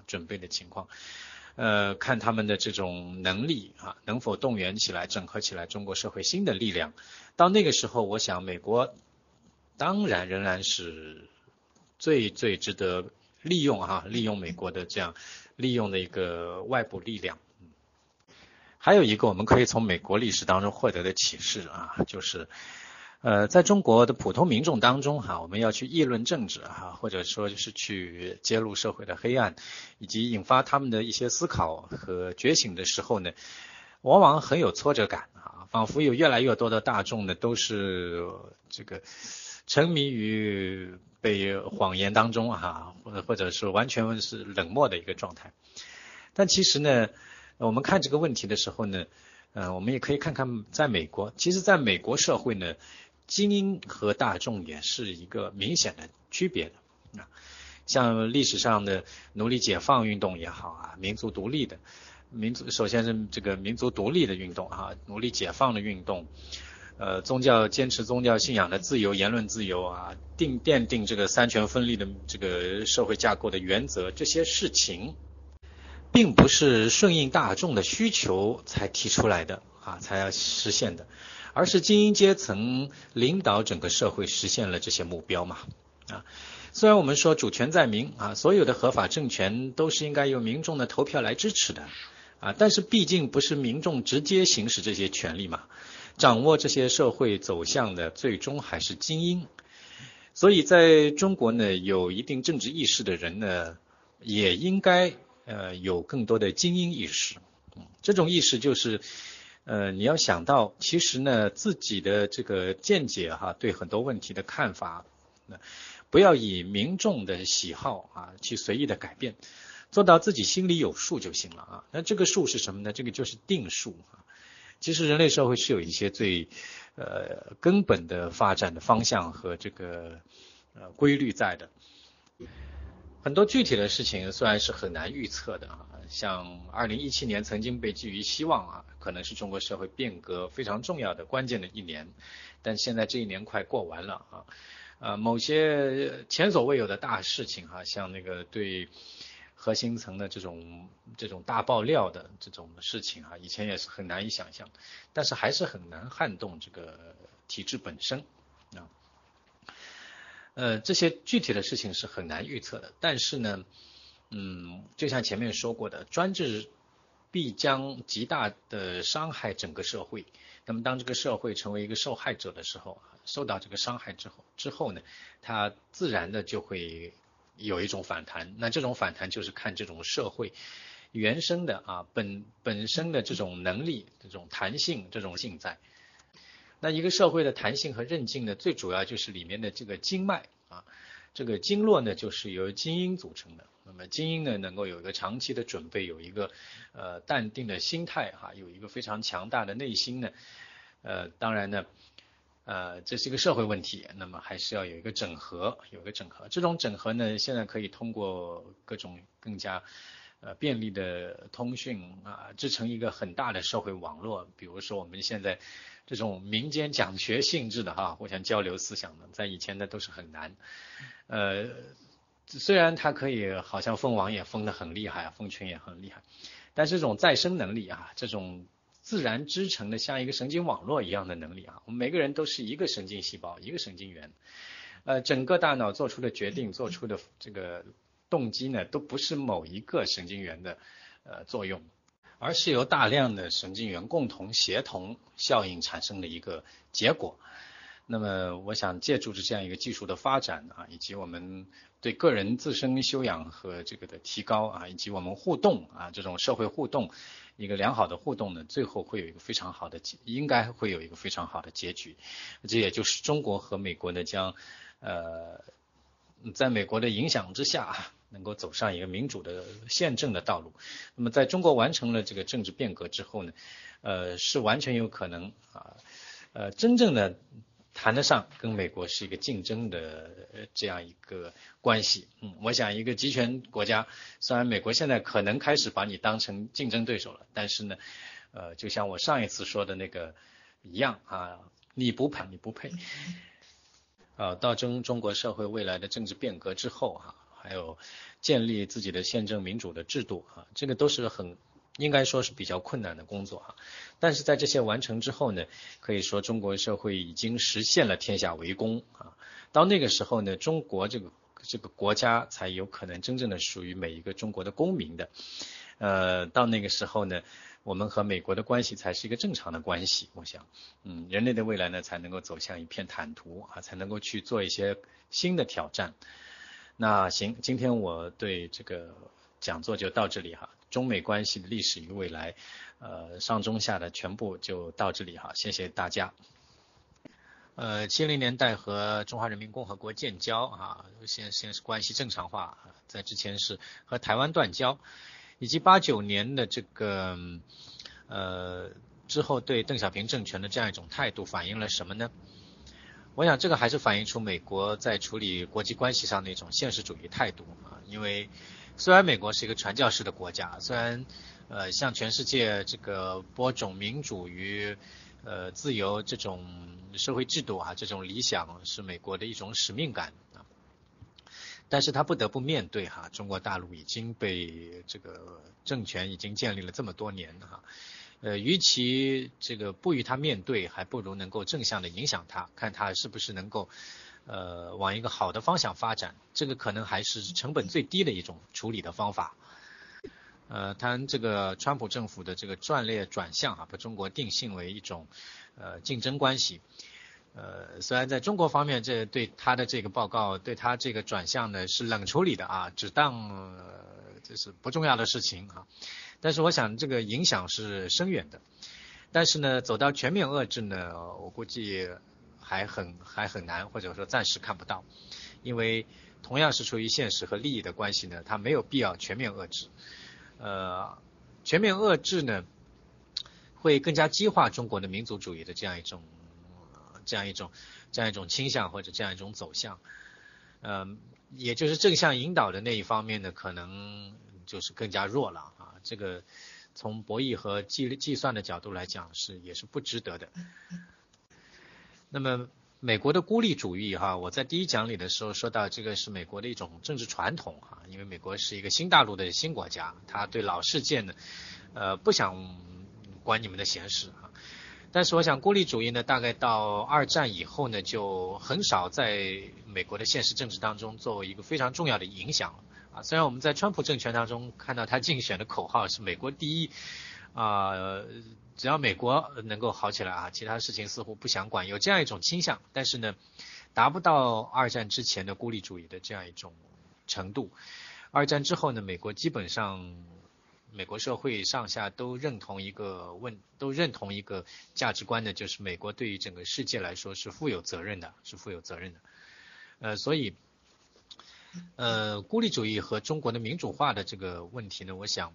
看他们的这种能力啊，能否动员起来、整合起来中国社会新的力量。到那个时候，我想美国当然仍然是最值得利用美国的这样利用的一个外部力量。还有一个我们可以从美国历史当中获得的启示啊，就是在中国的普通民众当中我们要去议论政治或者说就是去揭露社会的黑暗，以及引发他们的一些思考和觉醒的时候呢，往往很有挫折感仿佛有越来越多的大众呢都是这个沉迷于被谎言当中或者是完全是冷漠的一个状态。但其实呢，我们看这个问题的时候呢，我们也可以看看在美国，其实在美国社会呢，精英和大众也是一个明显的区别的像历史上的奴隶解放运动也好民族独立的首先是这个民族独立的运动奴隶解放的运动，坚持宗教信仰的自由、言论自由奠定这个三权分立的这个社会架构的原则，这些事情并不是顺应大众的需求才提出来的才要实现的，而是精英阶层领导整个社会实现了这些目标嘛虽然我们说主权在民所有的合法政权都是应该由民众的投票来支持的但是毕竟不是民众直接行使这些权利嘛，掌握这些社会走向的最终还是精英。所以在中国呢，有一定政治意识的人呢，也应该有更多的精英意识。这种意识就是你要想到其实呢自己的这个见解对很多问题的看法不要以民众的喜好去随意的改变， 做到自己心里有数就行了啊。那这个数是什么呢？这个就是定数啊。其实人类社会是有一些最根本的发展的方向和这个规律在的。很多具体的事情虽然是很难预测的啊，像2017年曾经被寄予希望啊，可能是中国社会变革非常重要的关键的一年，但现在这一年快过完了啊，某些前所未有的大事情哈，像那个对核心层的这种大爆料的这种事情哈，以前也是很难以想象，但是还是很难撼动这个体制本身啊。这些具体的事情是很难预测的，但是呢，就像前面说过的，专制必将极大的伤害整个社会。那么当这个社会成为一个受害者的时候，受到这个伤害之后呢，它自然的就会有一种反弹。那这种反弹就是看这种社会原生的本身的这种能力、这种弹性、这种性在。那一个社会的弹性和韧劲呢，最主要就是里面的这个经脉啊，这个经络呢就是由精英组成的。那么精英呢能够有一个长期的准备，有一个淡定的心态有一个非常强大的内心呢，当然呢，这是一个社会问题，那么还是要有一个整合，这种整合呢，现在可以通过各种更加便利的通讯制成一个很大的社会网络。比如说我们现在这种民间讲学性质的互相交流思想的，在以前的都是很难。虽然它可以好像封网也封得很厉害，封群也很厉害，但是这种再生能力这种自然织成的像一个神经网络一样的能力我们每个人都是一个神经细胞，一个神经元。整个大脑做出的决定，做出的这个动机呢，都不是某一个神经元的作用，而是由大量的神经元共同协同效应产生的一个结果。那么我想借助着这样一个技术的发展以及我们对个人自身修养和这个的提高以及我们互动这种社会互动，一个良好的互动呢，最后会有一个非常好的应该会有一个非常好的结局。这也就是中国和美国呢将在美国的影响之下能够走上一个民主的宪政的道路。那么在中国完成了这个政治变革之后呢，是完全有可能真正的谈得上跟美国是一个竞争的这样一个关系。我想一个集权国家，虽然美国现在可能开始把你当成竞争对手了，但是呢，就像我上一次说的那个一样你不配。到中国社会未来的政治变革之后还有建立自己的宪政民主的制度这个都是应该说是比较困难的工作但是在这些完成之后呢，可以说中国社会已经实现了天下为公到那个时候呢，中国这个国家才有可能真正的属于每一个中国的公民的。到那个时候呢，我们和美国的关系才是一个正常的关系。我想人类的未来呢才能够走向一片坦途才能够去做一些新的挑战。那行，今天我对这个讲座就到这里中美关系的历史与未来上中下的全部就到这里谢谢大家。70年代和中华人民共和国建交现在是关系正常化在之前是和台湾断交，以及89年的这个之后对邓小平政权的这样一种态度反映了什么呢？我想这个还是反映出美国在处理国际关系上的一种现实主义态度因为虽然美国是一个传教士的国家，虽然向全世界这个播种民主与自由这种社会制度这种理想是美国的一种使命感但是他不得不面对中国大陆已经被这个政权已经建立了这么多年与其这个不与他面对，还不如能够正向的影响他，看他是不是能够往一个好的方向发展，这个可能还是成本最低的一种处理的方法。谈这个川普政府的这个战略转向把中国定性为一种竞争关系。虽然在中国方面，这对他的这个报告，对他这个转向呢是冷处理的只当这是不重要的事情但是我想这个影响是深远的。但是呢，走到全面遏制呢，我估计还很难，或者说暂时看不到，因为同样是出于现实和利益的关系呢，它没有必要全面遏制。全面遏制呢，会更加激化中国的民族主义的这样一种倾向或者这样一种走向。也就是正向引导的那一方面呢，可能就是更加弱了啊。这个从博弈和计算的角度来讲也是不值得的。那么美国的孤立主义我在第一讲里的时候说到，这个是美国的一种政治传统因为美国是一个新大陆的新国家，他对老世界呢不想管你们的闲事但是我想孤立主义呢，大概到二战以后呢，就很少在美国的现实政治当中作为一个非常重要的影响了虽然我们在川普政权当中看到他竞选的口号是美国第一只要美国能够好起来其他事情似乎不想管，有这样一种倾向，但是呢达不到二战之前的孤立主义的这样一种程度。二战之后呢，美国基本上美国社会上下都认同一个价值观呢，就是美国对于整个世界来说是负有责任的。所以孤立主义和中国的民主化的这个问题呢，我想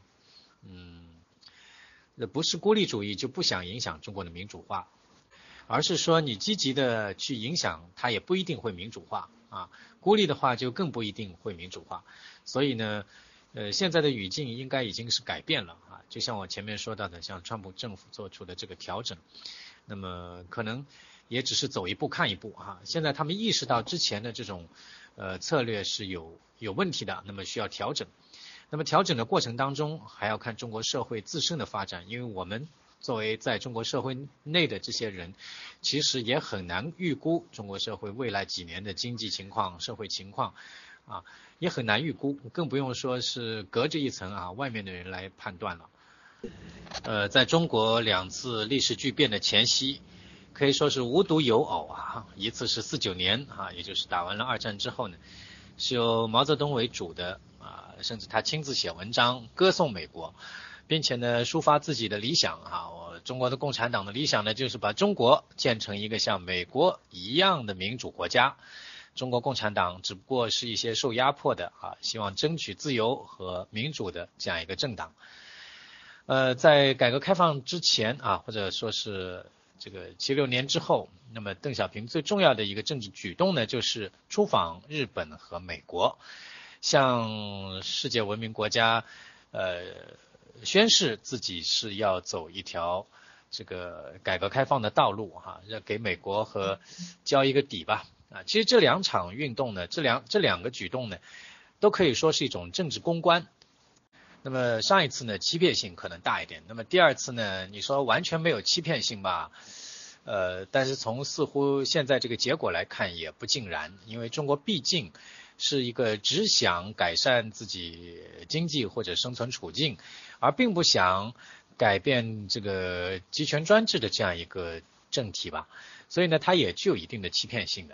不是孤立主义就不想影响中国的民主化，而是说你积极的去影响它也不一定会民主化孤立的话就更不一定会民主化。所以呢现在的语境应该已经是改变了就像我前面说到的，像川普政府做出的这个调整，那么可能也只是走一步看一步现在他们意识到之前的这种策略是有问题的，那么需要调整。那么调整的过程当中还要看中国社会自身的发展，因为我们作为在中国社会内的这些人，其实也很难预估中国社会未来几年的经济情况、社会情况也很难预估，更不用说是隔着一层外面的人来判断了。在中国2次历史巨变的前夕，可以说是无独有偶一次是49年也就是打完了二战之后呢，是由毛泽东为主的甚至他亲自写文章歌颂美国，并且呢抒发自己的理想中国的共产党的理想呢，就是把中国建成一个像美国一样的民主国家。中国共产党只不过是一些受压迫的希望争取自由和民主的这样一个政党。在改革开放之前或者说是这个76年之后，那么邓小平最重要的一个政治举动呢，就是出访日本和美国，向世界文明国家宣示自己是要走一条这个改革开放的道路要给美国和交一个底吧其实这两场运动呢，这两个举动呢，都可以说是一种政治公关。那么上一次呢，欺骗性可能大一点，那么第二次呢，你说完全没有欺骗性吧？但是从似乎现在这个结果来看也不尽然，因为中国毕竟是一个只想改善自己经济或者生存处境，而并不想改变这个集权专制的这样一个政体吧，所以呢，它也具有一定的欺骗性的。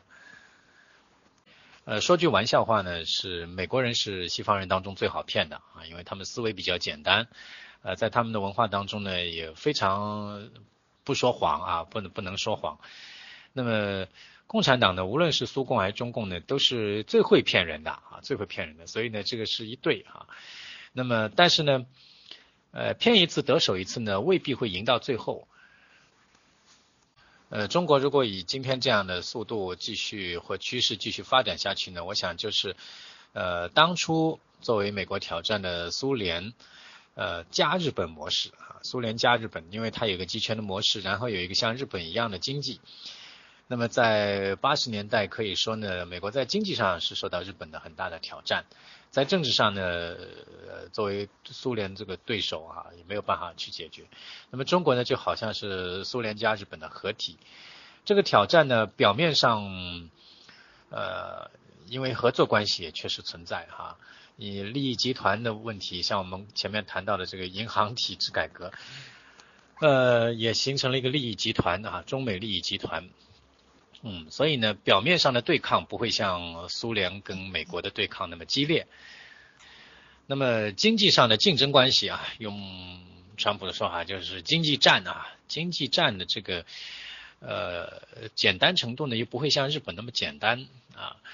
说句玩笑话呢，是美国人是西方人当中最好骗的因为他们思维比较简单，在他们的文化当中呢，也非常不说谎不能说谎。那么共产党呢，无论是苏共还是中共呢，都是最会骗人的最会骗人的，所以呢，这个是一对那么但是呢，骗一次得手一次呢，未必会赢到最后。中国如果以今天这样的速度继续或趋势继续发展下去呢，我想就是当初作为美国挑战的苏联加日本模式苏联加日本，因为它有一个集权的模式，然后有一个像日本一样的经济。那么在80年代可以说呢，美国在经济上是受到日本的很大的挑战，在政治上呢作为苏联这个对手也没有办法去解决。那么中国呢，就好像是苏联加日本的合体，这个挑战呢表面上因为合作关系也确实存在以利益集团的问题，像我们前面谈到的这个银行体制改革也形成了一个利益集团中美利益集团。所以呢，表面上的对抗不会像苏联跟美国的对抗那么激烈。那么经济上的竞争关系用川普的说法就是经济战经济战的这个简单程度呢又不会像日本那么简单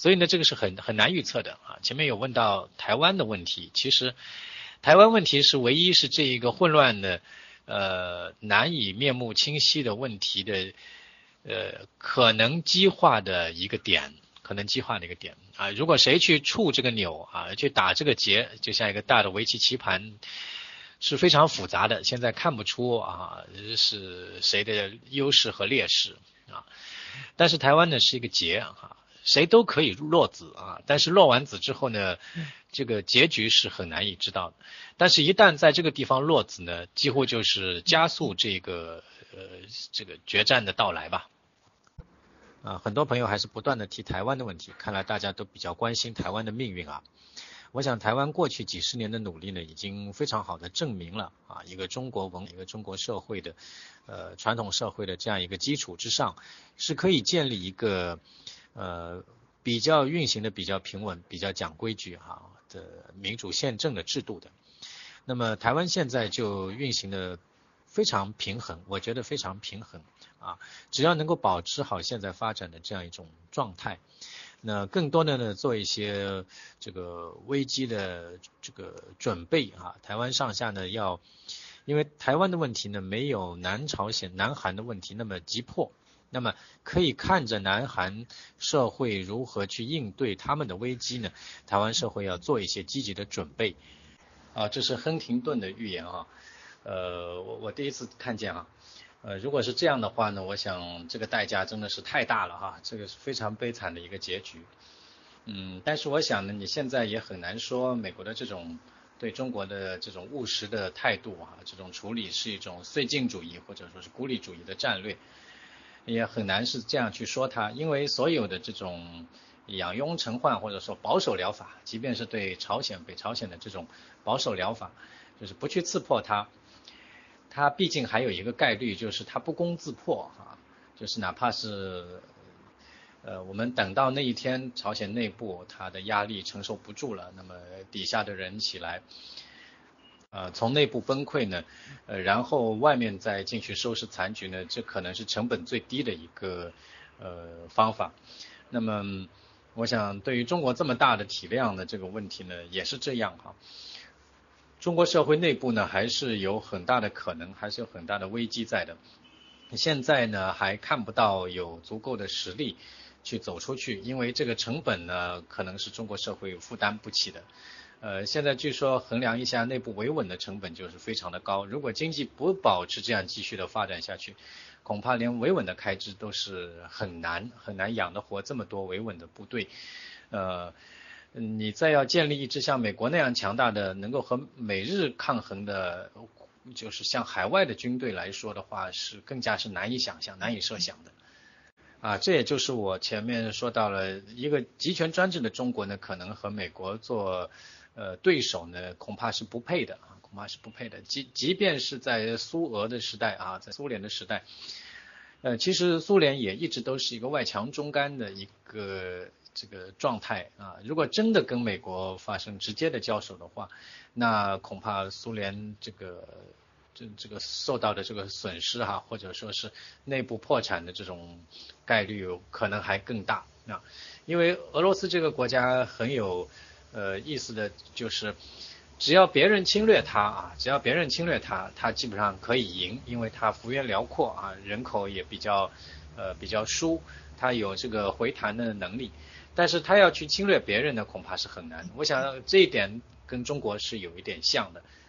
所以呢，这个是很难预测的啊。前面有问到台湾的问题，其实台湾问题是唯一是这一个混乱的难以面目清晰的问题的可能激化的一个点。啊，如果谁去触这个钮啊，去打这个结，就像一个大的围棋棋盘，是非常复杂的，现在看不出啊是谁的优势和劣势啊。但是台湾呢是一个结啊，谁都可以落子啊，但是落完子之后呢，这个结局是很难以知道的。但是一旦在这个地方落子呢，几乎就是加速这个决战的到来吧。很多朋友还是不断的提台湾的问题，看来大家都比较关心台湾的命运啊。我想台湾过去几十年的努力呢，已经非常好的证明了啊，一个中国文，一个中国社会的传统社会的这样一个基础之上，是可以建立一个比较运行的比较平稳、比较讲规矩的民主宪政的制度的。那么台湾现在就运行的非常平衡，我觉得非常平衡啊，只要能够保持好现在发展的这样一种状态，那更多的呢做一些这个危机的这个准备啊。台湾上下呢因为台湾的问题呢没有南韩的问题那么急迫，那么可以看着南韩社会如何去应对他们的危机呢，台湾社会要做一些积极的准备啊。这是亨廷顿的预言啊。我第一次看见啊，如果是这样的话呢，我想这个代价真的是太大了哈，这个是非常悲惨的一个结局。但是我想呢，你现在也很难说美国的这种对中国的这种务实的态度啊，这种处理是一种绥靖主义或者说是孤立主义的战略，也很难是这样去说它，因为所有的这种养庸成患或者说保守疗法，即便是对北朝鲜的这种保守疗法，就是不去刺破它毕竟还有一个概率，就是它不攻自破啊，就是哪怕是我们等到那一天朝鲜内部它的压力承受不住了，那么底下的人起来从内部崩溃呢，然后外面再进去收拾残局呢，这可能是成本最低的一个方法。那么我想对于中国这么大的体量的这个问题呢，也是这样哈。中国社会内部呢还是有很大的可能，还是有很大的危机在的。现在呢还看不到有足够的实力去走出去，因为这个成本呢可能是中国社会负担不起的。现在据说衡量一下内部维稳的成本就是非常的高，如果经济不保持这样继续的发展下去，恐怕连维稳的开支都是很难养得活这么多维稳的部队。你再要建立一支像美国那样强大的能够和美日抗衡的，就是像海外的军队来说的话，是更加是难以想象、难以设想的啊。这也就是我前面说到了，一个集权专制的中国呢，可能和美国做对手呢，恐怕是不配的啊，恐怕是不配的。即便是在苏俄的时代啊，在苏联的时代，其实苏联也一直都是一个外强中干的一个这个状态啊。如果真的跟美国发生直接的交手的话，那恐怕苏联这个受到的这个损失哈，或者说是内部破产的这种概率可能还更大啊。因为俄罗斯这个国家很有意思的就是，只要别人侵略它，它基本上可以赢，因为它幅员辽阔啊，人口也比较疏，它有这个回弹的能力。但是它要去侵略别人呢，恐怕是很难。我想这一点跟中国是有一点像的。